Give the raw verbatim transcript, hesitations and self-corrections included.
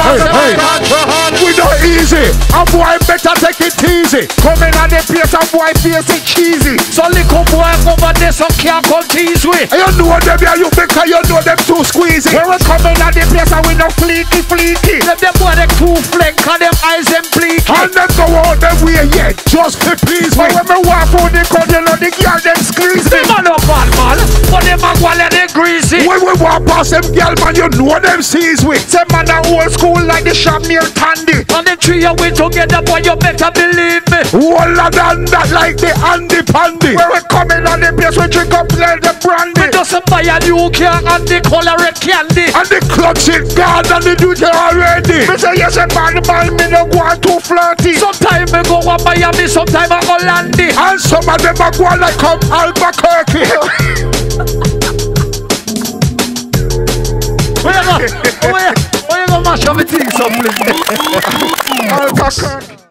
hey, hey. We not easy. A boy better take it easy. Coming on the place, a boy face it cheesy. So little boy over there, some can't come tease with. You know them here, you because you know them too squeezy. When we coming on the place, and we no fleeky fleeky. Let them boy they too flank, and them eyes them bleaky. And them go out them way yet, just to please me. When we walk through the crowd, you know the girl them squeezy. Them a no bad man, but them a go let them greasy. When we walk past them girl man, you know them sees we. Them man a old school like the shop near Tandy. On the tree you we together, boy you better believe me. Older than that like the Andy Pandy. When we coming on the place, we drink up like the brandy. We just buy a new car and the color red candy. And the clutch it gone and the duty already. Me say yes, a man, man, me no go on too flirty. Sometimes me go to Miami, sometimes I go Landy. And some of them are going like come Albuquerque. Where you go? Where you go mash up the things up, please? Albuquerque.